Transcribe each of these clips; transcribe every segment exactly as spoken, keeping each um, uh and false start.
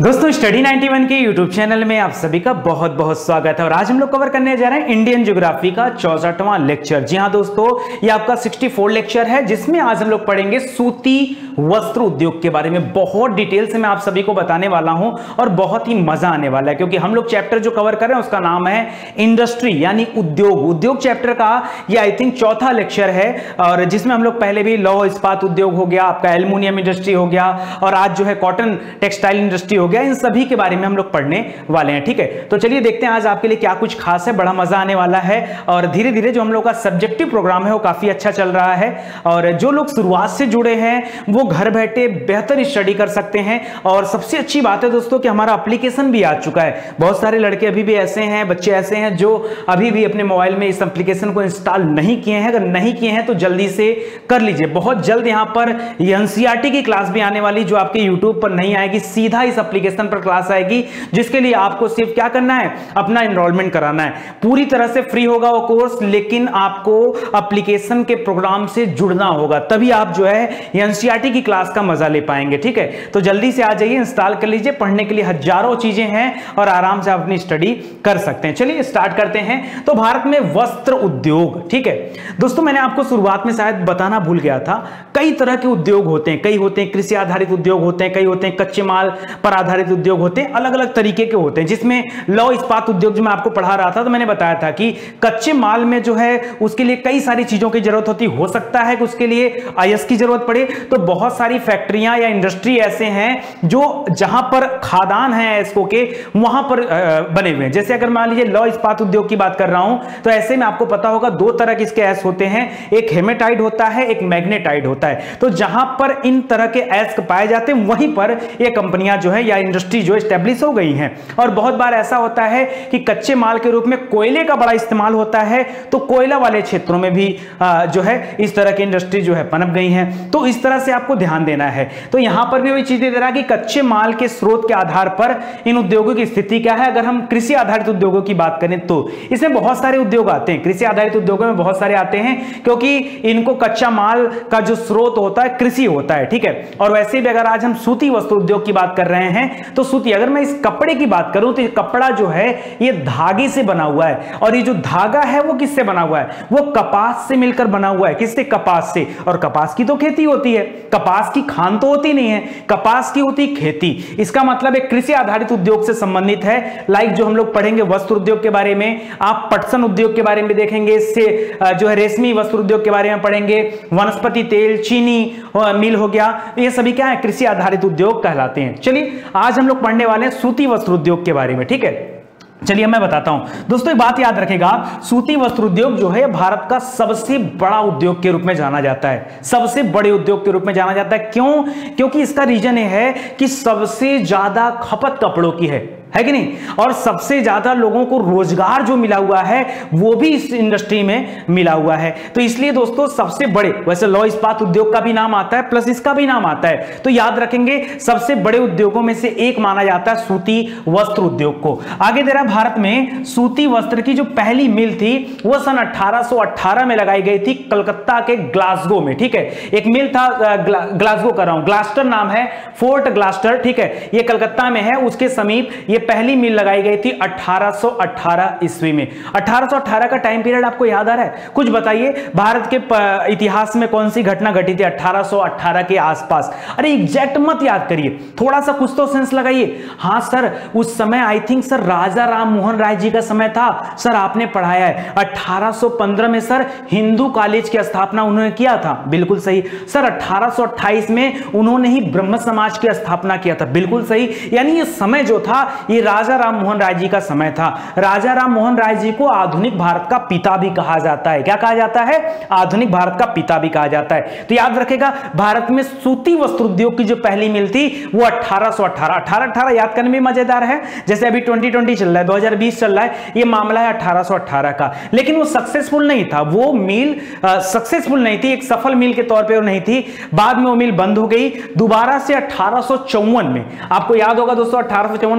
दोस्तों study ninety one के YouTube channel में आप सभी का बहुत बहुत स्वागत है और आज हम लोग कवर करने जा रहे हैं इंडियन ज्योग्राफी का चौसठवां लेक्चर। जी हां दोस्तों, ये आपका चौंसठ लेक्चर है जिसमें आज हम लोग पढ़ेंगे सूती वस्त्र उद्योग के बारे में। बहुत डिटेल से मैं आप सभी को बताने वाला हूं और बहुत ही मजा आने वाला है क्योंकि हम लोग चैप्टर जो कवर कर रहे हैं उसका नाम है इंडस्ट्री यानी उद्योग। उद्योग चैप्टर का ये आई थिंक चौथा लेक्चर है और जिसमें हम लोग पहले भी लौह इस्पात उद्योग हो गया, आपका एल्युमिनियम इंडस्ट्री हो गया और आज जो है कॉटन टेक्सटाइल इंडस्ट्री हो गया, इन सभी के बारे में हम लोग पढ़ने वाले हैं। ठीक है, तो चलिए देखते हैं आज आपके लिए क्या कुछ खास है। बड़ा मजा आने वाला है और धीरे धीरे जो हम लोग का सब्जेक्टिव प्रोग्राम है वो काफी अच्छा चल रहा है और जो लोग शुरुआत से जुड़े हैं वो घर बैठे बेहतर स्टडी कर सकते हैं। और सबसे अच्छी बात है दोस्तों कि हमारा एप्लीकेशन भी आ चुका है। बहुत सारे लड़के अभी भी ऐसे हैं, बच्चे ऐसे हैं जो अभी भी अपने मोबाइल में इस एप्लीकेशन को इंस्टॉल नहीं किए हैं। अगर नहीं किए हैं तो जल्दी से कर लीजिए। बहुत जल्द यहां पर एनसीईआरटी की क्लास भी आने वाली जो आपके यूट्यूब पर नहीं आएगी, सीधा इस एप्लीकेशन पर क्लास आएगी जिसके लिए आपको सिर्फ क्या करना है, अपना एनरोलमेंट कराना है। पूरी तरह से फ्री होगा वो कोर्स, लेकिन आपको एप्लीकेशन के प्रोग्राम से जुड़ना होगा, तभी आप जो है एनसीईआरटी की क्लास का मजा ले पाएंगे। ठीक है, तो जल्दी से आ जाइए, इंस्टॉल कर लीजिए। पढ़ने के लिए हजारों चीजें हैं और आराम से आप अपनी स्टडी कर सकते हैं। चलिए स्टार्ट करते हैं। तो भारत में वस्त्र उद्योग, ठीक है दोस्तों, मैंने आपको शुरुआत में शायद बताना भूल गया था, कई तरह के उद्योग होते हैं। कई होते हैं कृषि आधारित उद्योग होते हैं, कई होते हैं कच्चे माल पर आधारित उद्योग होते हैं, अलग अलग तरीके के होते हैं। जिसमें लौह इस्पात उद्योग जो मैं आपको पढ़ा रहा था तो मैंने बताया था कि कच्चे माल में जो है उसके लिए कई सारी चीजों की जरूरत होती हो सकता है कि उसके लिए आईएस की जरूरत पड़े। तो बहुत सारी फैक्ट्रियां या इंडस्ट्री ऐसे हैं जो जहां पर खादान है इसको के वहां पर बने हुए हैं। जैसे अगर मान लीजिए लौह इस्पात उद्योग की बात कर रहा हूं तो ऐसे में आपको पता होगा दो तरह के इसके ऐस होते हैं, एक हेमेटाइट होता है, एक मैग्नेटाइट होता है। तो जहां पर इन तरह के ऐस पाए जाते हैं वहीं पर ये कंपनियां जो है या इंडस्ट्री जो एस्टेब्लिश हो गई हैं। और बहुत बार ऐसा होता है कि कच्चे माल के रूप में कोयले का बड़ा इस्तेमाल होता है, तो कोयला वाले क्षेत्रों में भी जो है इस तरह की इंडस्ट्री जो है पनप गई हैं। तो इस तरह से आपको ध्यान देना है। तो यहां पर भी वही चीजें दे रहा है कि कच्चे माल के स्रोत के आधार पर इन उद्योगों की स्थिति क्या है। अगर हम कृषि आधारित उद्योगों की बात करें तो इसमें बहुत सारे उद्योग आते हैं। कृषि आधारित उद्योगों में बहुत सारे आते हैं क्योंकि इनको कच्चा माल का जो स्रोत होता है कृषि होता है। ठीक है, और वैसे भी अगर आज हम सूती वस्त्र उद्योग की बात कर रहे हैं तो सूती, अगर मैं इस कपड़े की बात करूं तो ये कपड़ा जो है ये धागे से बना हुआ है और ये जो धागा है वो किससे बना हुआ है, वो कपास से मिलकर बना हुआ है। किससे? कपास से। और कपास की तो खेती होती है, कपास की खान तो होती नहीं है, कपास की होती खेती। इसका मतलब एक कृषि आधारित उद्योग से संबंधित है। लाइक जो हम लोग पढ़ेंगे वस्त्र उद्योग के बारे में, आप पटसन उद्योग के बारे में देखेंगे, इससे जो है रेशमी वस्त्र उद्योग के बारे में पढ़ेंगे, वनस्पति तेल, चीनी मिल हो गया, ये सभी क्या है, कृषि आधारित उद्योग कहलाते हैं। चलिए आज हम लोग पढ़ने वाले हैं सूती वस्त्र उद्योग के बारे में। ठीक है, चलिए मैं बताता हूं दोस्तों, एक बात याद रखेगा, सूती वस्त्र उद्योग जो है भारत का सबसे बड़ा उद्योग के रूप में जाना जाता है। सबसे बड़े उद्योग के रूप में जाना जाता है। क्यों? क्योंकि इसका रीजन ये है कि सबसे ज्यादा खपत कपड़ों की है, है कि नहीं, और सबसे ज्यादा लोगों को रोजगार जो मिला हुआ है वो भी इस इंडस्ट्री में मिला हुआ है। तो इसलिए दोस्तों सबसे बड़े, वैसे लौह इस्पात उद्योग का भी नाम आता है प्लस इसका भी नाम आता है, तो याद रखेंगे सबसे बड़े उद्योगों में से एक माना जाता है सूती वस्त्र उद्योग को। आगे दे रहा भारत में सूती वस्त्र की जो पहली मिल थी वो सन अठारह सौ अठारह में लगाई गई थी कलकत्ता के ग्लासगो में। ठीक है, एक मिल था, ग्लासगो कर रहा हूं, ग्लास्टर नाम है, फोर्ट ग्लास्टर। ठीक है, ये कलकत्ता में है, उसके समीप ये पहली मिल लगाई गई थी अठारह सौ अठारह ईस्वी में। अठारह सौ अठारह का टाइम पीरियड आपको याद आ रहा है? कुछ बताइए, भारत के इतिहास में कौन सी घटना घटी थी अठारह सौ अठारह के आसपास? अरे एग्जैक्ट मत याद करिए, थोड़ा सा कुछ तो सेंस लगाइए। हाँ सर, उस समय I think sir Raja Ram Mohan Roy ji का समय था। सर आपने पढ़ाया है अठारह सौ पंद्रह में सर हिंदू कॉलेज की स्थापना उन्होंने किया था। बिल्कुल सही। सर अठारह सौ अट्ठाईस में उन्होंने ही ब्रह्म समाज की स्थापना किया था। बिल्कुल सही। यानी ये समय जो था ये राजा राम मोहन राय जी का समय था। राजा राम मोहन राय जी को आधुनिक भारत का पिता भी कहा जाता है। क्या कहा जाता है? आधुनिक भारत का पिता भी कहा जाता है। तो याद रखेगा भारत में सूती वस्त्र उद्योग की जो पहली मिल थी वो अठारह सौ अठारह अठारह अठारह याद करने में मजेदार है। जैसे अभी ट्वेंटी ट्वेंटी चल रहा है, दो हज़ार बीस चल रहा है, ये मामला है अठारह सौ अठारह का, लेकिन वो सक्सेसफुल नहीं था। वो मिल सक्सेसफुल नहीं थी, एक सफल मिल के तौर पे वो नहीं थी। बाद में वो मिल बंद हो गई। दोबारा से अठारह सौ चौवन में, आपको याद होगा दोस्तों अठारह सौ चौवन का समय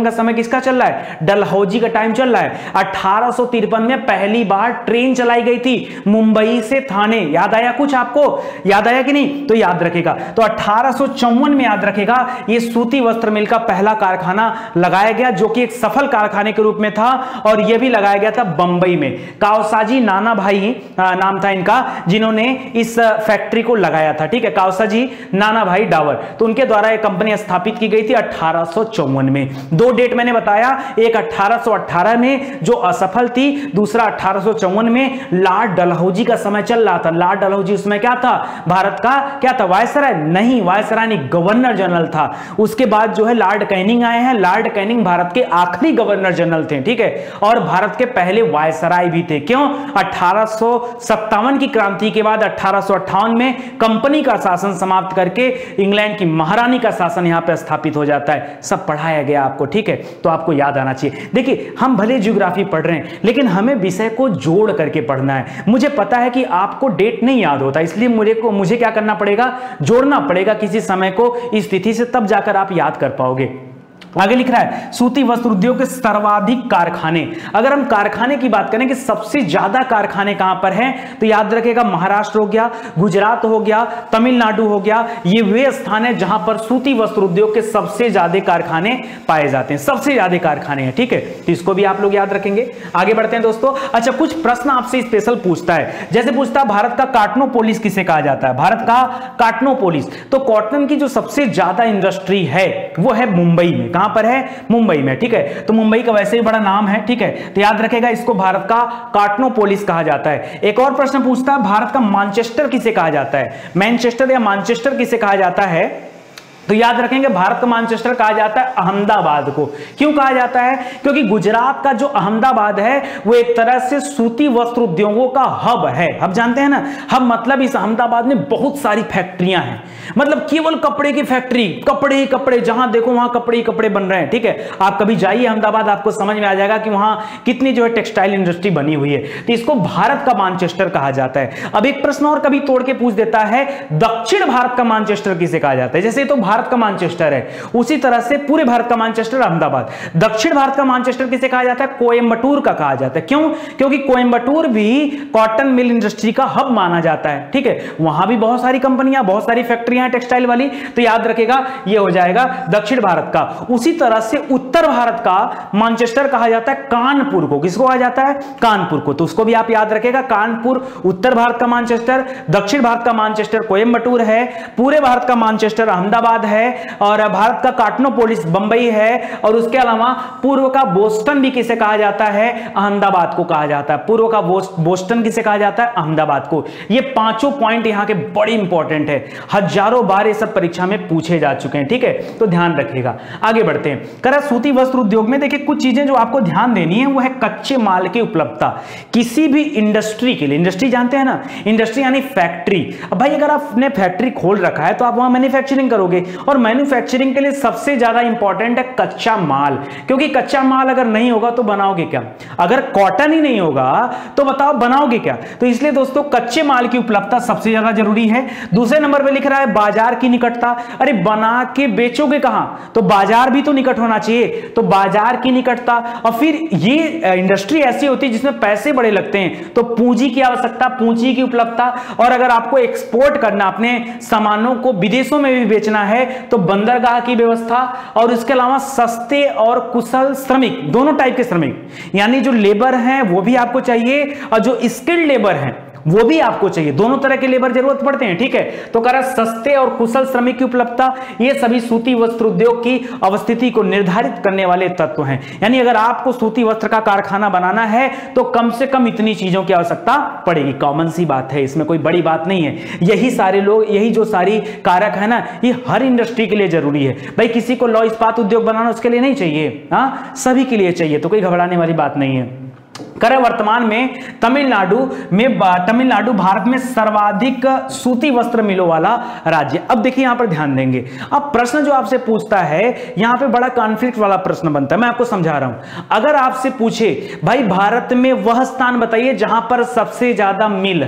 किसका चल रहा है, डलहौजी का टाइम चल रहा है। अठारह सौ तिरपन में पहली बार ट्रेन चलाई गई थी मुंबई से थाने। याद आया कुछ आपको, याद आया कि नहीं, तो याद रखेगा। तो अठारह सौ चौवन में याद रखेगा ये सूती वस्त्र मिल का पहला कारखाना लगाया गया, जो कि एक सफल कारखाने के रूप में था, और यह भी लगाया गया था बंबई में। कावसाजी नाना भाई नाम था इनका, जिन्होंने इस फैक्ट्री को लगाया था, ठीक है, कावसाजी नाना भाई डावर। तो उनके द्वारा यह कंपनी स्थापित की गई थी अठारह सौ चौवन में। दो डेट मैंने बताया, एक अठारह सौ अठारह में जो असफल थी, दूसरा अठारह सौ चौवन में। लॉर्ड डलहौजी का समय चल रहा था। लॉर्ड डलहौजी उसमें क्या था, भारत का क्या था, वायसराय नहीं, वायसराय नहीं, गवर्नर जनरल था। उसके बाद जो है लॉर्ड कैनिंग आए हैं। लॉर्ड कैनिंग भारत के आखिरी गवर्नर जनरल थे, ठीक है, और भारत के पहले वायसराय भी थे। क्यों, अठारह सौ सत्तावन की क्रांति के बाद अठारह सौ अट्ठावन में कंपनी का शासन समाप्त करके इंग्लैंड की महारानी का शासन यहां पर स्थापित हो जाता है। सब पढ़ाया गया आपको, ठीक है, तो आपको याद आना चाहिए। देखिए हम भले ज्योग्राफी पढ़ रहे हैं, लेकिन हमें विषय को जोड़ करके पढ़ना है। मुझे पता है कि आपको डेट नहीं याद होता, इसलिए मुझे को मुझे क्या करना पड़ेगा, जोड़ना पड़ेगा किसी समय को इस तिथि से, तब जाकर आप याद कर पाओगे। आगे लिख रहा है सूती वस्त्र उद्योग के सर्वाधिक कारखाने। अगर हम कारखाने की बात करें कि सबसे ज्यादा कारखाने कहां पर हैं, तो याद रखेगा महाराष्ट्र हो गया, गुजरात हो गया, तमिलनाडु हो गया। ये वे स्थान है जहां पर सूती वस्त्र उद्योग के सबसे ज्यादा कारखाने पाए जाते हैं, सबसे ज्यादा कारखाने हैं, ठीक है, तो इसको भी आप लोग याद रखेंगे। आगे बढ़ते हैं दोस्तों। अच्छा, कुछ प्रश्न आपसे स्पेशल पूछता है, जैसे पूछता है भारत का कार्टनोपोलिस किसे कहा जाता है, भारत का कार्टनोपोलिस। तो कॉटन की जो सबसे ज्यादा इंडस्ट्री है वो है मुंबई में। कहां पर है, मुंबई में, ठीक है, तो मुंबई का वैसे ही बड़ा नाम है, ठीक है, तो याद रखेगा इसको भारत का कार्टनोपोलिस कहा जाता है। एक और प्रश्न पूछता है भारत का मैनचेस्टर किसे कहा जाता है, मैनचेस्टर या मैनचेस्टर किसे कहा जाता है, तो याद रखेंगे भारत का मैनचेस्टर कहा जाता है अहमदाबाद को। क्यों कहा जाता है, क्योंकि गुजरात का जो अहमदाबाद है वो एक तरह से सूती वस्त्र उद्योगों का हब है। हब जानते हैं ना, हब मतलब इस अहमदाबाद में बहुत सारी फैक्ट्रियां हैं, मतलब केवल कपड़े की फैक्ट्री, कपड़े ही कपड़े, जहां देखो वहां कपड़े ही कपड़े बन रहे हैं, ठीक है। आप कभी जाइए अहमदाबाद, आपको समझ में आ जाएगा कि वहां कितनी जो है टेक्सटाइल इंडस्ट्री बनी हुई है। तो इसको भारत का मैनचेस्टर कहा जाता है। अब एक प्रश्न और कभी तोड़ के पूछ देता है, दक्षिण भारत का मैनचेस्टर किसे कहा जाता है। जैसे तो भारत का मैनचेस्टर है, उसी तरह से पूरे भारत का मैनचेस्टर अहमदाबाद। दक्षिण भारत का मैनचेस्टर किसे कहा जाता है, कोयंबटूर का कहा जाता है। क्यों, क्योंकि कोयंबटूर भी कॉटन मिल इंडस्ट्री का हब माना जाता है, ठीक है, वहां भी बहुत सारी कंपनियां, बहुत सारी फैक्ट्रियां टेक्सटाइल वाली, तो याद रखेगा ये हो जाएगा दक्षिण भारत का। उसी तरह से उत्तर भारत का मैनचेस्टर कहा जाता है कानपुर को। किसको कहा जाता है, कानपुर को, तो उसको भी आप याद रखेगा। कानपुर उत्तर भारत का मैनचेस्टर, दक्षिण भारत का मैनचेस्टर कोयंबटूर है, पूरे भारत का मैनचेस्टर अहमदाबाद है, और भारत का कार्टनोपोलिस बंबई है, और उसके अलावा पूर्व का बोस्टन भी किसे कहा जाता है, अहमदाबाद को कहा जाता है। पूर्व का बोस्टन किसे कहा जाता है, अहमदाबाद को। ये पांचों पॉइंट यहां के बड़े इंपॉर्टेंट है, हजारों बार ये सब परीक्षा में पूछे जा चुके हैं, ठीक है, तो ध्यान रखिएगा। आगे बढ़ते हैं। करा सूती वस्त्र उद्योग में देखिए कुछ चीजें जो आपको ध्यान देनी है, वो है कच्चे माल की उपलब्धता। किसी भी इंडस्ट्री के लिए, इंडस्ट्री जानते हैं ना, इंडस्ट्री यानी फैक्ट्री। अब भाई अगर आपने फैक्ट्री खोल रखा है तो आप वहां मैन्युफैक्चरिंग करोगे, और मैन्युफैक्चरिंग के लिए सबसे ज्यादा इंपॉर्टेंट है कच्चा माल, क्योंकि कच्चा माल अगर नहीं होगा तो बनाओगे क्या, अगर कॉटन ही नहीं होगा तो बताओ बनाओगे क्या। तो इसलिए दोस्तों कच्चे माल की उपलब्धता सबसे ज्यादा जरूरी है। दूसरे नंबर पे लिख रहा है बाजार की निकटता। अरे बना के बेचोगे कहां, तो बाजार भी तो निकट होना चाहिए, तो बाजार की निकटता। और फिर ये इंडस्ट्री ऐसी होती है जिसमें पैसे बड़े लगते हैं, तो पूंजी की आवश्यकता, पूंजी की उपलब्धता। और अगर आपको एक्सपोर्ट करना, अपने सामानों को विदेशों में भी बेचना है, तो बंदरगाह की व्यवस्था, और इसके अलावा सस्ते और कुशल श्रमिक, दोनों टाइप के श्रमिक, यानी जो लेबर हैं वो भी आपको चाहिए, और जो स्किल्ड लेबर हैं वो भी आपको चाहिए, दोनों तरह के लेबर जरूरत पड़ते हैं, ठीक है। तो कह रहा सस्ते और कुशल श्रमिक की उपलब्धता, ये सभी सूती वस्त्र उद्योग की अवस्थिति को निर्धारित करने वाले तत्व हैं। यानी अगर आपको सूती वस्त्र का कारखाना बनाना है तो कम से कम इतनी चीजों की आवश्यकता पड़ेगी। कॉमन सी बात है, इसमें कोई बड़ी बात नहीं है। यही सारे लोग, यही जो सारी कारक है ना, ये हर इंडस्ट्री के लिए जरूरी है। भाई किसी को लौ इस्पात उद्योग बनाना उसके लिए नहीं चाहिए, हाँ सभी के लिए चाहिए, तो कोई घबराने वाली बात नहीं है। करे वर्तमान में तमिलनाडु में तमिलनाडु भारत में सर्वाधिक सूती वस्त्र मिलों वाला राज्य। अब देखिए यहां पर ध्यान देंगे, अब प्रश्न जो आपसे पूछता है यहां पे बड़ा कॉन्फ्लिक्ट वाला प्रश्न बनता है, मैं आपको समझा रहा हूं। अगर आपसे पूछे भाई भारत में वह स्थान बताइए जहां पर सबसे ज्यादा मिल है,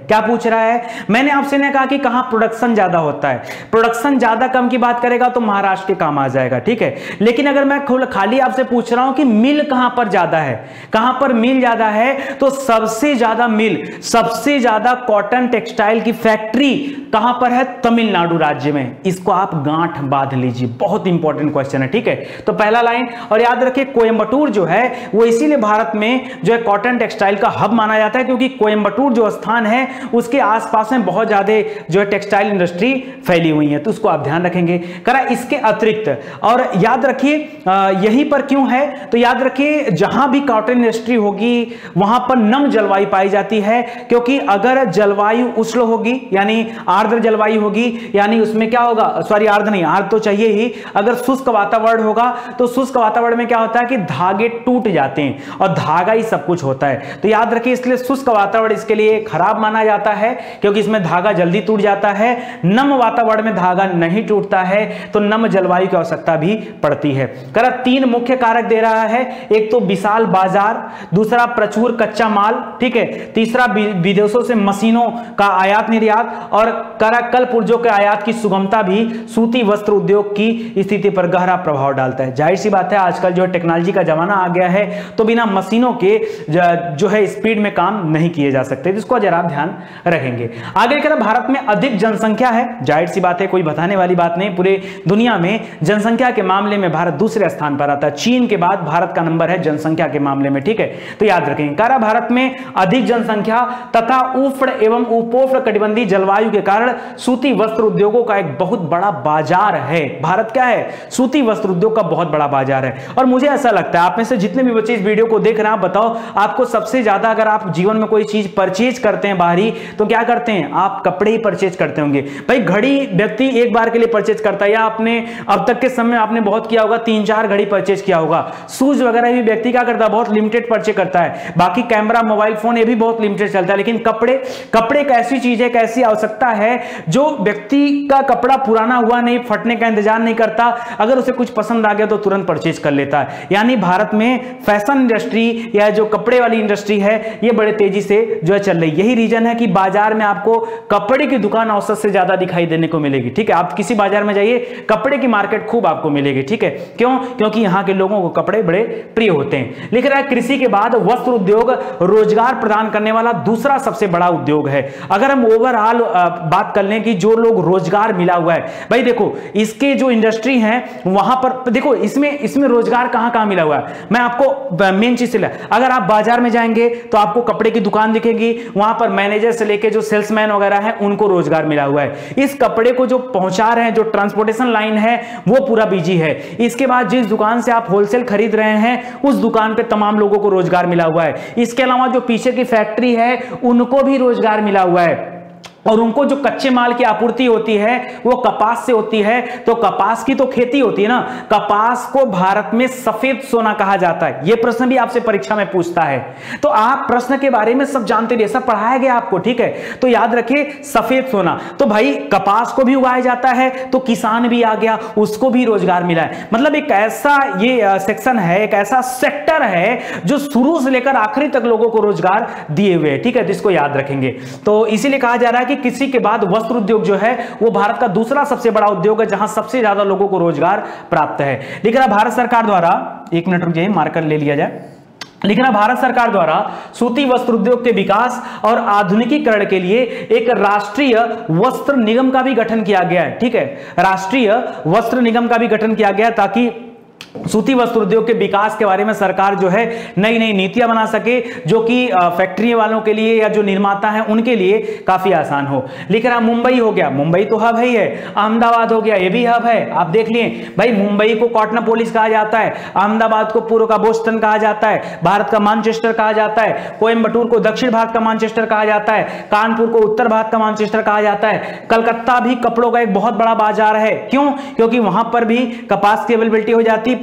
क्या पूछ रहा है? मैंने आपसे ने कहा कि कहां प्रोडक्शन ज्यादा होता है, प्रोडक्शन ज्यादा कम की बात करेगा तो महाराष्ट्र के काम आ जाएगा, ठीक है। लेकिन अगर मैं खाली आपसे पूछ रहा हूं कि मिल कहां पर ज्यादा है, कहां पर मिल ज्यादा है, तो सबसे ज्यादा मिल, सबसे ज्यादा कॉटन टेक्सटाइल की फैक्ट्री कहां पर है? तमिलनाडु राज्य में। इसको आप गांठ बांध लीजिए, बहुत इंपॉर्टेंट क्वेश्चन है, ठीक है। तो पहला लाइन, और याद रखिए कोयंबटूर जो है वो इसीलिए भारत में जो है कॉटन टेक्सटाइल का हब माना जाता है, क्योंकि कोयंबटूर जो स्थान है उसके आसपास में बहुत ज्यादा जो है टेक्सटाइल इंडस्ट्री फैली हुई है, तो उसको आप ध्यान रखेंगे। करा इसके अतिरिक्त, और याद रखिए यहीं पर क्यों है, तो याद रखिए जहां भी कॉटन इंडस्ट्री होगी वहां पर नम जलवायु पाई जाती है, क्योंकि अगर जलवायु उष्ण होगी यानी आर्द्र जलवायु होगी, यानी उसमें क्या होगा, सॉरी आर्द्र नहीं, आर्द्र तो चाहिए ही, अगर शुष्क वातावरण होगा तो शुष्क वातावरण में क्या होता है कि धागे टूट जाते हैं और धागा ही सब कुछ होता है। तो याद रखिए इसलिए शुष्क वातावरण इसके लिए खराब माना जाता है, क्योंकि इसमें धागा जल्दी टूट जाता है। नम वातावरण में धागा नहीं टूटता है, तो नम जलवायु की आवश्यकता भी पड़ती है। करा तीन मुख्य कारक दे रहा है, एक तो विशाल बाजार, दूसरा प्रचुर कच्चा माल, ठीक है, तीसरा विदेशों से मशीनों का आयात निर्यात, और करा कल पुर्जों के आयात की सुगमता भी सूती वस्त्र उद्योग की स्थिति पर गहरा प्रभाव डालता है। जाहिर सी बात है आजकल जो टेक्नोलॉजी का जमाना आ गया है, तो बिना मशीनों के जो है स्पीड में काम नहीं किए जा सकते, जिसको जरा आप ध्यान रखेंगे। आगे करा भारत में अधिक जनसंख्या है, जाहिर सी बात है कोई बताने वाली बात नहीं, पूरे दुनिया में जनसंख्या के मामले में भारत दूसरे स्थान पर आता है, चीन के बाद भारत का नंबर है जनसंख्या के मामले में, ठीक है। तो याद रखेंगे करा भारत में अधिक जनसंख्या तथा उष्ण एवं उपोष्ण कटिबंधीय जलवायु के कारण सूती वस्त्र उद्योगों का एक बहुत बड़ा बाजार है। भारत क्या है? सूती वस्त्र उद्योग का बहुत बड़ा बाजार है। और मुझे ऐसा लगता है आप में से जितने भी बच्चे इस वीडियो को देख रहे हैं, आप बताओ आपको सबसे ज्यादा, अगर आप जीवन में कोई चीज परचेज करते हैं बाहरी, तो क्या करते हैं? आप कपड़े ही परचेज करते होंगे। भाई घड़ी व्यक्ति एक बार के लिए परचेज करता है, या आपने अब तक के समय आपने बहुत किया होगा, तीन चार घड़ी परचेज किया होगा। शूज वगैरह भी व्यक्ति क्या करता है? बहुत लिमिटेड परचेज करता है। बाकी कैमरा, मोबाइल फोन ये भी बहुत लिमिटेड चलता है, लेकिन कपड़े कपड़े एक ऐसी चीज है, एक ऐसी आवश्यकता है जो व्यक्ति का कपड़ा पुराना हुआ नहीं, फटने का इंतजार नहीं करता, अगर उसे कुछ पसंद आ गया तो तुरंत परचेज कर लेता है। यानी भारत में फैशन इंडस्ट्री या जो कपड़े वाली इंडस्ट्री है ये बड़े तेजी से जो है चल रही है। यही रीजन है कि बाजार में आपको कपड़े की दुकान औसत से ज्यादा दिखाई देने को मिलेगी, ठीक है। आप किसी बाजार में जाइए, कपड़े की मार्केट खूब आपको मिलेगी, ठीक है। क्यों? क्योंकि यहाँ के लोगों को कपड़े बड़े प्रिय होते हैं। लिख रहा है कृषि के बाद वस्त्र उद्योग रोजगार प्रदान करने वाला दूसरा सबसे बड़ा उद्योग है। अगर हम ओवरऑल बात कर लें कि जो लोग रोजगार मिला हुआ है, भाई देखो इसके जो इंडस्ट्री है वहां पर देखो इसमें इसमें रोजगार कहां कहां मिला हुआ है। मैं आपको मेन चीज से, अगर आप बाजार में जाएंगे तो आपको कपड़े की दुकान दिखेगी, वहां पर मैनेजर से लेके जो सेल्समैन वगैरह हैं उनको रोजगार मिला हुआ है। इस कपड़े को जो पहुंचा रहे हैं, जो ट्रांसपोर्टेशन लाइन है वो पूरा बिजी है। इसके बाद जिस दुकान से आप होलसेल खरीद रहे हैं उस दुकान पे तमाम लोगों को रोजगार मिला हुआ है। इसके अलावा जो पीछे की फैक्ट्री है उनको भी रोजगार मिला हुआ है, और उनको जो कच्चे माल की आपूर्ति होती है वो कपास से होती है। तो कपास की तो खेती होती है ना, कपास को भारत में सफेद सोना कहा जाता है। यह प्रश्न भी आपसे परीक्षा में पूछता है, तो आप प्रश्न के बारे में सब जानते रहिए, सब पढ़ाया गया आपको, ठीक है। तो याद रखिए सफेद सोना, तो भाई कपास को भी उगाया जाता है, तो किसान भी आ गया, उसको भी रोजगार मिला है। मतलब एक ऐसा ये सेक्शन है, एक ऐसा सेक्टर है जो शुरू से लेकर आखिरी तक लोगों को रोजगार दिए हुए, ठीक है। जिसको याद रखेंगे, तो इसीलिए कहा जा रहा है कृषि के बाद वस्त्र उद्योग जो है वो भारत का दूसरा सबसे बड़ा उद्योग है, जहां सबसे ज्यादा लोगों को रोजगार प्राप्त है। लिख रहा भारत सरकार द्वारा, एक मिनट रुक जाइए मार्कर ले लिया जाए। लेकिन भारत सरकार द्वारा सूती वस्त्र उद्योग के विकास और आधुनिकीकरण के लिए एक राष्ट्रीय वस्त्र निगम का भी गठन किया गया है, ठीक है। राष्ट्रीय वस्त्र निगम का भी गठन किया गया ताकि सूती वस्त्र उद्योग के विकास के बारे में सरकार जो है नई नई नीतियां बना सके, जो कि फैक्ट्री वालों के लिए या जो निर्माता हैं उनके लिए काफी आसान हो। लिख रहा मुंबई हो गया, मुंबई तो हब ही है। अहमदाबाद हो गया, ये भी हब है। आप देख लिए भाई, मुंबई को कॉटनोपोलिस कहा जाता है, अहमदाबाद को पूर्व का बोस्टन कहा जाता है, भारत का मानचेस्टर कहा जाता है, कोयंबटूर को दक्षिण भारत का मानचेस्टर कहा जाता है, कानपुर को उत्तर भारत का मानचेस्टर कहा जाता है। कलकत्ता भी कपड़ों का एक बहुत बड़ा बाजार है। क्यों? क्योंकि वहां पर भी कपास की अवेलेबिलिटी हो जाती है, प्लस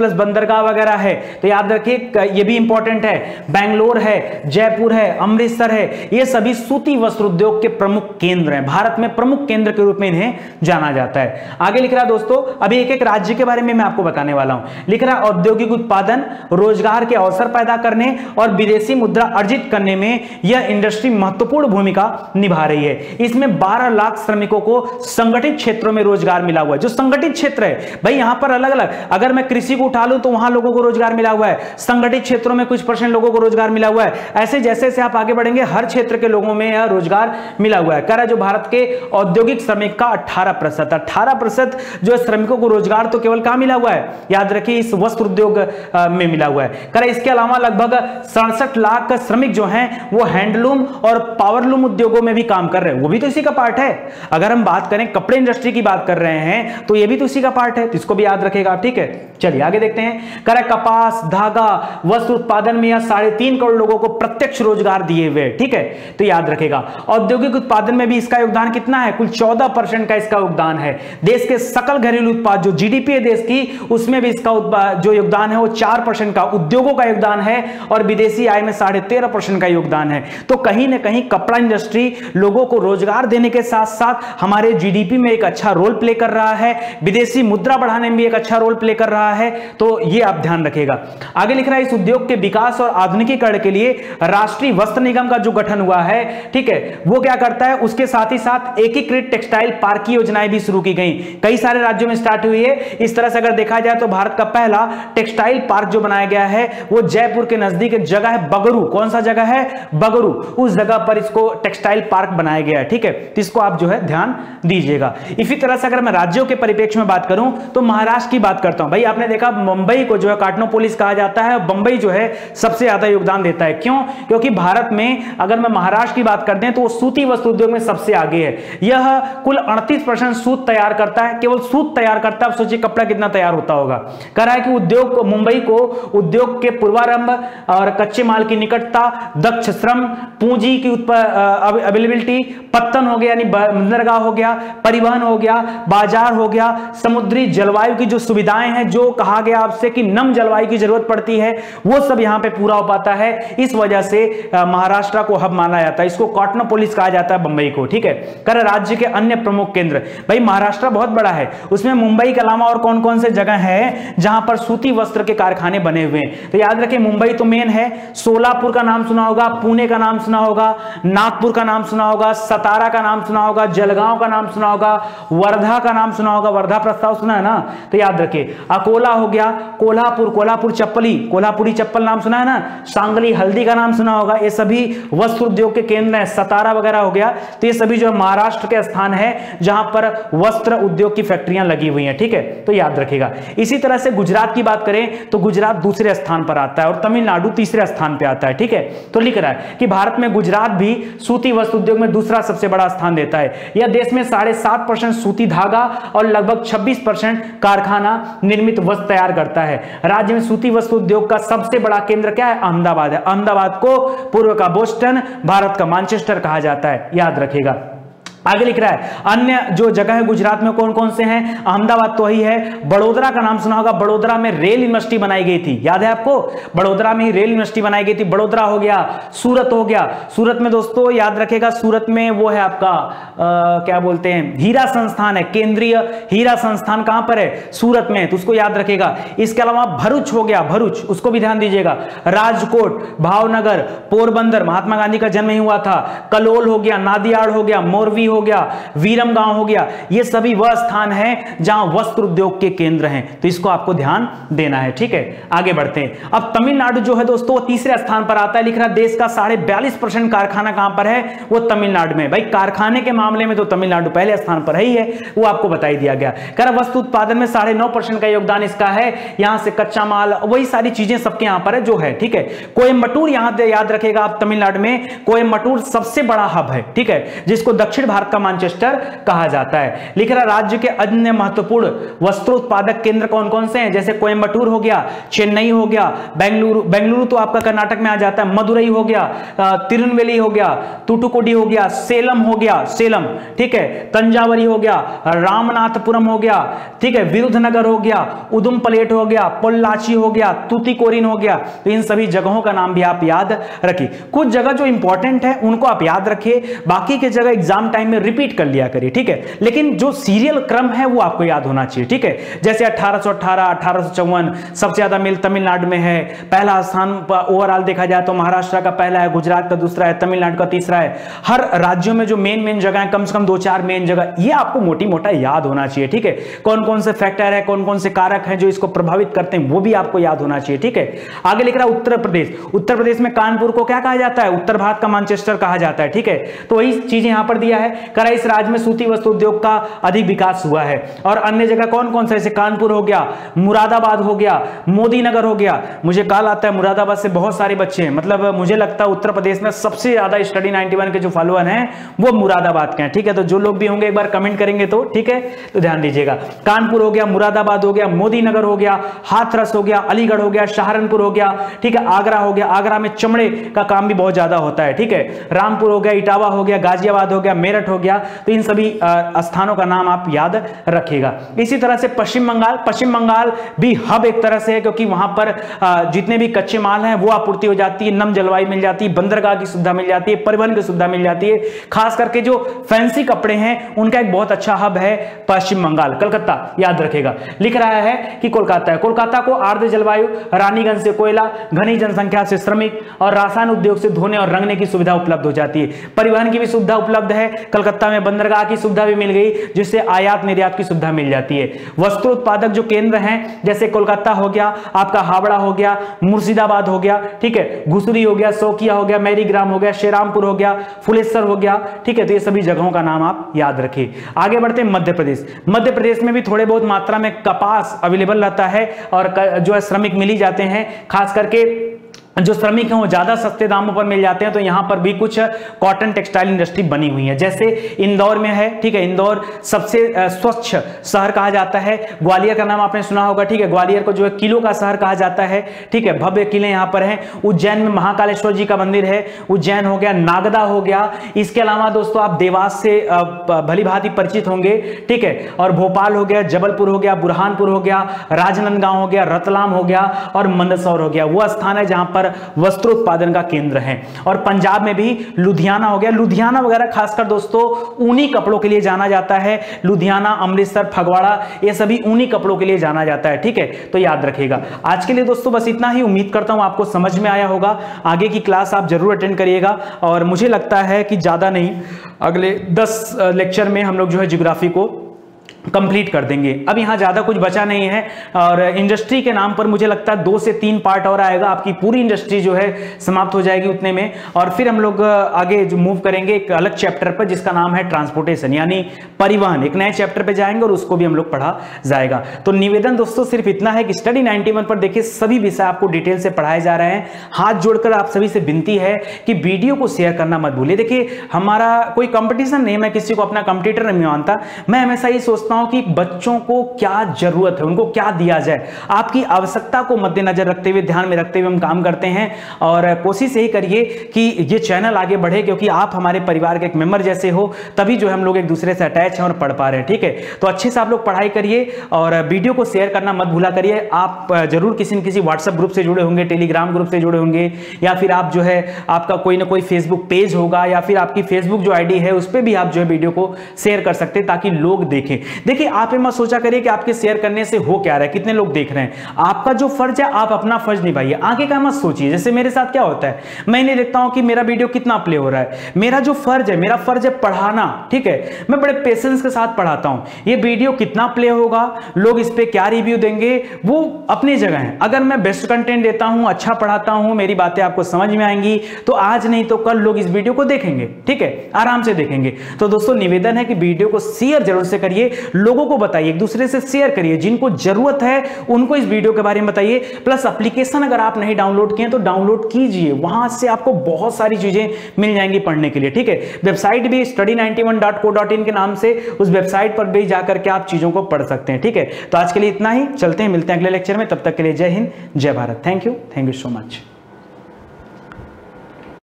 प्लस बंदरगाह वगैरह है, तो याद रखिए ये भी इंपॉर्टेंट है। बेंगलोर है, जयपुर है, अमृतसर है, ये सभी सूती वस्त्र उद्योग के प्रमुख केंद्र हैं। भारत में प्रमुख केंद्र के रूप में इन्हें जाना जाता है। आगे लिख रहा है दोस्तों, अभी एक एक राज्य के बारे में मैं आपको बताने वाला हूं। लिख रहा है औद्योगिक उत्पादन, रोजगार के अवसर पैदा करने और विदेशी मुद्रा अर्जित करने में यह इंडस्ट्री महत्वपूर्ण भूमिका निभा रही है। इसमें बारह लाख श्रमिकों को संगठित क्षेत्रों में रोजगार मिला हुआ है। जो संगठित क्षेत्र है भाई, यहां पर अलग अलग, अगर मैं कृषि को उठा लूं तो वहां लोगों को रोजगार मिला हुआ है, संगठित क्षेत्रों में कुछ परसेंट लोगों को रोजगार मिला हुआ है। ऐसे जैसे जैसे आप आगे बढ़ेंगे हर क्षेत्र के लोगों में यह रोजगार मिला हुआ है। कह रहा है जो भारत के औद्योगिक श्रमिक का अठारह प्रतिशत अठारह प्रतिशत जो श्रमिकों को रोजगार तो केवल कहां मिला हुआ है, याद रखिए इस वस्त्र उद्योग में मिला हुआ है। कह रहा है इसके अलावा लगभग सड़सठ लाख श्रमिक जो हैं वो हैंडलूम और पावरलूम उद्योगों में भी काम कर रहे हैं, वो भी तो इसी का पार्ट है। अगर हम बात करें कपड़े इंडस्ट्री की बात कर रहे हैं तो ये भी तो इसी का पार्ट है, तो इसको भी याद रखेगा। ठीक है, चलिए आगे देखते हैं। कह रहा है कपास, धागा, वस्त्र उत्पादन में यह साढ़े तीन करोड़ लोगों को प्रत्यक्ष रोजगार दिए हुए। ठीक है, तो याद रखेगा। औद्योगिक उत्पादन में भी इसका योगदान कितना है, कुल चौदह परसेंट का इसका योगदान है। देश के सकल घरेलू उत्पाद जो जीडीपी है देश की, उसमें भी इसका जो योगदान है वो चार परसेंट का उद्योगों का योगदान है और विदेशी आय में साढ़े तेरह परसेंट का योगदान है। तो कहीं ना कहीं कपड़ा इंडस्ट्री लोगों को रोजगार देने के साथ साथ हमारे जीडीपी में एक अच्छा रोल प्ले कर रहा है, विदेशी मुद्रा बढ़ाने में भी एक अच्छा रोल प्ले कर रहा है। तो ये आप ध्यान रखिएगा। आगे लिख रहा है इस उद्योग के विकास और आधुनिकीकरण के लिए राष्ट्रीय वस्त्र निगम का जो गठन हुआ है, ठीक है, वो क्या करता है, उसके साथ ही साथ एकीकृत टेक्सटाइल पार्क की योजनाएं भी शुरू की गई, कई सारे राज्यों में स्टार्ट हुई है। इस तरह से अगर देखा जाए तो भारत का पहला टेक्सटाइल पार्क जो बनाया गया है वो जयपुर के नजदीक एक जगह है बगरू। कौन सा जगह है, बगरू, उस जगह पर इसको टेक्सटाइल पार्क बनाया गया है। ठीक है, तो इसको आप जो है ध्यान दीजिएगा। इसी तरह से अगर मैं राज्यों के परिप्रेक्ष्य में बात करूं तो महाराष्ट्र की बात करता हूं। भाई आपने देखा मुंबई को जो है कार्टनोपोलिस कहा जाता है, बंबई जो है सबसे ज्यादा योगदान देता है। क्यों? क्योंकि भारत में अगर मैं महाराष्ट्र की बात करते हैं तो वो सूती वस्त्र उद्योग में सबसे आगे है। यह कुल अड़तीस परसेंट सूत तैयार करता है, केवल सूत तैयार करता है। आप सोचिए कपड़ा कितना तैयार होता होगा। कह रहा है कि उद्योग मुंबई को उद्योग के पूर्वारंभ और कच्चे माल की निकटता, दक्ष श्रम, पूंजी की अवेलेबिलिटी, पत्तन हो गया यानी बंदरगाह हो गया, परिवहन हो गया, बाजार हो गया, समुद्री जलवायु की जो सुविधाएं हैं, जो कहा गया आपसे कि नम जलवायु की जरूरत पड़ती है, वो सब यहां पे पूरा हो पाता है। इस वजह से महाराष्ट्र को हब माना जाता है, इसको कॉटनोपोलिस कहा जाता है बंबई को। ठीक है, कर राज्य के अन्य प्रमुख केंद्र, भाई महाराष्ट्र बहुत बड़ा है, उसमें मुंबई के अलावा और कौन कौन से जगह है जहां पर सूती वस्त्र के कारखाने बने हुए हैं। तो याद रखिए मुंबई तो मेन है, सोलापुर का नाम सुना होगा, पुणे का नाम सुना होगा, नागपुर का नाम सुना होगा, सतारा का नाम सुना होगा, जलगांव का नाम सुना होगा, वर्धा का नाम सुना होगा, वर्धा प्रस्ताव सुना है ना, तो याद रखिए। अकोला हो गया, कोल्हापुर, कोल्हापुर चप्पली, कोल्हापुरी चप्पल नाम सुना है ना, सांगली हल्दी का नाम सुना होगा, ये सभी वस्त्र उद्योग के केंद्र है। सतारा वगैरह हो गया, तो ये सभी जो महाराष्ट्र के स्थान है जहां पर वस्त्र उद्योग की फैक्ट्रियां लगी हुई हैं। ठीक है, तो याद रखिएगा। इसी तरह से गुजरात की बात करें तो गुजरात दूसरे स्थान पर आता है और तमिलनाडु तीसरे स्थान पर आता है। ठीक है, तो लिख रहा है कि भारत में गुजरात भी सूती वस्त्र उद्योग में दूसरा सबसे बड़ा स्थान देता है। यह देश में साढ़े सात परसेंट सूती धागा और लगभग छब्बीस परसेंट कारखाना निर्मित वस्त्र तैयार करता है। राज्य में सूती वस्त्र उद्योग का सबसे बड़ा केंद्र क्या है, अहमदाबाद है। अहमदाबाद को पूर्व का बोस्टन, भारत का मैनचेस्टर कहा जाता है, याद रखिएगा। आगे लिख रहा है अन्य जो जगह है गुजरात में कौन कौन से हैं, अहमदाबाद तो ही है, बड़ोदरा का नाम सुना होगा, बड़ोदरा में रेल यूनिवर्सिटी बनाई गई थी, याद है आपको, बड़ोदरा में ही रेल यूनिवर्सिटी बनाई गई थी। बड़ोदरा हो गया, सूरत हो गया, सूरत में दोस्तों याद रखेगा सूरत में वो है आपका आ, क्या बोलते हैं, हीरा संस्थान है, केंद्रीय हीरा संस्थान कहां पर है, सूरत में, तो उसको याद रखेगा। इसके अलावा भरूच हो गया, भरूच, उसको भी ध्यान दीजिएगा। राजकोट, भावनगर, पोरबंदर, महात्मा गांधी का जन्म ही हुआ था, कलोल हो गया, नादियाड़ हो गया, मोरवी हो गया, वीरम गांव हो गया, ये सभी वह स्थान हैं जहां वस्त्र उद्योग के केंद्र हैं, तो इसको आपको ध्यान देना है। ठीक है, आगे बढ़ते हैं। अब तमिलनाडु जो है दोस्तों वो तीसरे स्थान पर आता है। लिख रहा है देश का साढ़े बयालीस परसेंट कारखाना कहां पर है, वो तमिलनाडु में। भाई कारखाने के मामले में तो तमिलनाडु पहले स्थान पर ही है, वो आपको बता ही दिया गया। कह रहा वस्तु उत्पादन में साढ़े नौ परसेंट का योगदान इसका है, यहां से कच्चा माल वही सारी चीजें सबके यहां पर है जो है। ठीक है, कोयम्बटूर यहां याद रखेगा आप, तमिलनाडु में कोयम्बटूर सबसे बड़ा हब है। ठीक है, जिसको दक्षिण भारत भारत का मैनचेस्टर कहा जाता है। लिख रहा राज्य के अन्य महत्वपूर्ण वस्त्रोत्पादक केंद्र कौन कौन से हैं, जैसे कोयंबटूर हो गया, चेन्नई हो गया, बेंगलुरु, बेंगलुरु तो आपका कर्नाटक में आ जाता है, मदुरई हो गया, तिरुनेलवेली हो गया, तूतुकुडी हो गया, सेलम हो गया, सेलम, ठीक है, तंजावरी हो गया, रामनाथपुरम हो गया, ठीक है, विरुधनगर हो गया, उदुमपलेट हो गया, पोल्लाची हो गया, तूतीकोरिन हो गया। तो इन सभी जगहों का नाम भी आप याद रखिए। कुछ जगह जो इंपॉर्टेंट है उनको आप याद रखिए, बाकी के जगह एग्जाम टाइम में रिपीट कर लिया करिए, ठीक है, लेकिन जो सीरियल क्रम है वो आपको याद होना चाहिए, ठीक है। जैसे अठारह सौ अठारह, अठारह सौ चौवन, सबसे ज्यादा मिल तमिलनाडु में है, पहला स्थान ओवरऑल देखा जाए तो महाराष्ट्र का पहला है, गुजरात का दूसरा है, तमिलनाडु का तीसरा है। हर राज्यों में जो मेन मेन जगह है, कम से कम दो चार मेन जगह, ये आपको मोटी मोटा याद होना चाहिए, ठीक है। कौन कौन से फैक्टर है, कौन कौन से कारक हैं जो इसको प्रभावित करते हैं, वो भी आपको याद होना चाहिए, ठीक है। आगे लिख रहा है उत्तर प्रदेश। उत्तर प्रदेश में कानपुर को क्या कहा जाता है, उत्तर भारत का मैनचेस्टर कहा जाता है, ठीक है। तो वही चीजें यहां पर दिया है, करा इस राज्य में सूती वस्त्र उद्योग का अधिक विकास हुआ है। और अन्य जगह कौन कौन सा, जैसे कानपुर हो गया, मुरादाबाद हो गया, मोदी नगर हो गया। मुझे कॉल आता है मुरादाबाद से बहुत सारे बच्चे हैं, मतलब मुझे लगता है उत्तर प्रदेश में सबसे ज्यादा स्टडी नाइंटी वन के जो फॉलोअर हैं वो मुरादाबाद के हैं, ठीक है। तो जो लोग भी होंगे एक बार कमेंट करेंगे तो, ठीक है, तो ध्यान दीजिएगा। कानपुर हो गया, मुरादाबाद हो गया, मोदी नगर हो गया, हाथरस हो गया, अलीगढ़ हो गया, सहारनपुर हो गया, ठीक है, आगरा हो गया, आगरा में चमड़े का काम भी बहुत ज्यादा होता है, ठीक है, रामपुर हो गया, इटावा हो गया, गाजियाबाद हो गया, मेरठ हो गया। तो इन सभी स्थानों का नाम आप याद रखिएगा। इसी तरह से पश्चिम बंगाल, पश्चिम बंगाल भी हब एक तरह से है, क्योंकि वहां पर जितने भी कच्चे माल हैं वो आपूर्ति हो जाती है, नम जलवायु मिल जाती है, बंदरगाह की सुविधा मिल जाती है, परिवहन की सुविधा मिल जाती है। खास करके जो फैंसी कपड़े हैं उनका एक बहुत अच्छा हब है पश्चिम बंगाल, कलकत्ता, याद रखेगा। लिख रहा है कि कोलकाता है, कोलकाता को आर्द्र जलवायु, रानीगंज से कोयला, घनी जनसंख्या से श्रमिक और रासायन उद्योग से धोने और रंगने की सुविधा उपलब्ध हो जाती है। परिवहन की भी सुविधा उपलब्ध है, कलकत्ता में बंदरगाह की सुविधा भी मिल गई, जिससे आयात निर्यात की सुविधा मिल जाती है। वस्त्र उत्पादक जो केंद्र हैं, जैसे कोलकाता हो गया, आपका हावड़ा हो गया, मुर्शिदाबाद हो गया, ठीक है, घुसरी हो गया, शौकिया हो गया, मैरीग्राम हो गया, श्रीरामपुर हो गया, फुलेश्वर हो गया, ठीक है। तो ये सभी जगहों का नाम आप याद रखिए। आगे बढ़ते हैं मध्य प्रदेश। मध्य प्रदेश में भी थोड़े बहुत मात्रा में कपास अवेलेबल रहता है और जो है श्रमिक मिल ही जाते हैं, खास करके जो श्रमिक हैं वो ज्यादा सस्ते दामों पर मिल जाते हैं। तो यहां पर भी कुछ कॉटन टेक्सटाइल इंडस्ट्री बनी हुई है, जैसे इंदौर में है, ठीक है, इंदौर सबसे स्वच्छ शहर कहा जाता है। ग्वालियर का नाम आपने सुना होगा, ठीक है, ग्वालियर को जो है किलों का शहर कहा जाता है, ठीक है, भव्य किले यहां पर हैं। उज्जैन में महाकालेश्वर जी का मंदिर है, उज्जैन हो गया, नागदा हो गया। इसके अलावा दोस्तों आप देवास से भली भांति परिचित होंगे, ठीक है, और भोपाल हो गया, जबलपुर हो गया, बुरहानपुर हो गया, राजनांदगांव हो गया, रतलाम हो गया और मंदसौर हो गया। वह स्थान है जहां पर वस्त्रोत्पादन का केंद्र है। और पंजाब में भी लुधियाना हो गया, लुधियाना वगैरह खासकर दोस्तों ऊनी कपड़ों के लिए जाना जाता है। लुधियाना, अमृतसर, फगवाड़ा, ये सभी ऊनी कपड़ों के लिए जाना जाता है, ठीक है, तो याद रखिएगा। आज के लिए दोस्तों बस इतना ही, उम्मीद करता हूं आपको समझ में आया होगा। आगे की क्लास आप जरूर अटेंड करिएगा और मुझे लगता है कि ज्यादा नहीं, अगले दस लेक्चर में हम लोग जो है ज्योग्राफी को कंप्लीट कर देंगे। अब यहाँ ज्यादा कुछ बचा नहीं है और इंडस्ट्री के नाम पर मुझे लगता है दो से तीन पार्ट और आएगा, आपकी पूरी इंडस्ट्री जो है समाप्त हो जाएगी उतने में। और फिर हम लोग आगे जो मूव करेंगे एक अलग चैप्टर पर जिसका नाम है ट्रांसपोर्टेशन, यानी परिवहन, एक नए चैप्टर पे जाएंगे और उसको भी हम लोग पढ़ा जाएगा। तो निवेदन दोस्तों सिर्फ इतना है कि स्टडी नाइंटी वन पर देखिए सभी विषय आपको डिटेल से पढ़ाए जा रहे हैं। हाथ जोड़कर आप सभी से विनती है कि वीडियो को शेयर करना मत भूलिए। देखिए हमारा कोई कंपटीशन नहीं, मैं किसी को अपना कंपटीटर नहीं मानता, मैं हमेशा ये सोचता हूं कि बच्चों को क्या जरूरत है, उनको क्या दिया जाए, आपकी आवश्यकता को मद्देनजर रखते हुए, ध्यान में रखते हुए हम काम करते हैं। और कोशिश यही करिए कि ये चैनल आगे बढ़े, क्योंकि आप हमारे परिवार के एक मेंबर जैसे हो, तभी जो हम लोग एक दूसरे से अटैच हैं और पढ़ पा रहे हैं, ठीक है। तो अच्छे से आप लोग पढ़ाई करिए और वीडियो को शेयर करना मत भूला करिए। आप जरूर किसी न किसी व्हाट्सएप ग्रुप से जुड़े होंगे, टेलीग्राम ग्रुप से जुड़े होंगे, या फिर आप जो है आपका कोई ना कोई फेसबुक पेज होगा, या फिर आपकी फेसबुक जो आईडी है उस पर भी आप जो है वीडियो को शेयर कर सकते हैं ताकि लोग देखें। देखिए आप मत सोचा करिए कि आपके शेयर करने से हो क्या रहा है, कितने लोग देख रहे हैं। आपका जो फर्ज है आप अपना फर्ज निभाइए, आगे का मत सोचिए। जैसे मेरे साथ क्या होता है, मैं नहीं देखता हूं कि मेरा वीडियो कितना प्ले हो रहा है, मेरा जो फर्ज है, मेरा फर्ज है पढ़ाना, ठीक है, मैं बड़े पेशेंस के साथ पढ़ाता हूं। ये वीडियो कितना प्ले होगा, लोग इस पे क्या रिव्यू देंगे, वो अपनी जगह है। अगर मैं बेस्ट कंटेंट देता हूं, अच्छा पढ़ाता हूं, मेरी बातें आपको समझ में आएंगी, तो आज नहीं तो कल लोग इस वीडियो को देखेंगे, ठीक है, आराम से देखेंगे। तो दोस्तों निवेदन है कि वीडियो को शेयर जरूर से करिए। लोगों को बताइए, एक दूसरे से शेयर करिए, जिनको जरूरत है उनको इस वीडियो के बारे में बताइए। प्लस एप्लीकेशन अगर आप नहीं डाउनलोड किए तो डाउनलोड कीजिए, वहां से आपको बहुत सारी चीजें मिल जाएंगी पढ़ने के लिए, ठीक है। वेबसाइट भी study ninety one dot co dot in के नाम से, उस वेबसाइट पर भी जाकर के आप चीजों को पढ़ सकते हैं, ठीक है। तो आज के लिए इतना ही, चलते हैं, मिलते हैं अगले लेक्चर में, तब तक के लिए जय हिंद, जय Bharat. Thank you, thank you so much.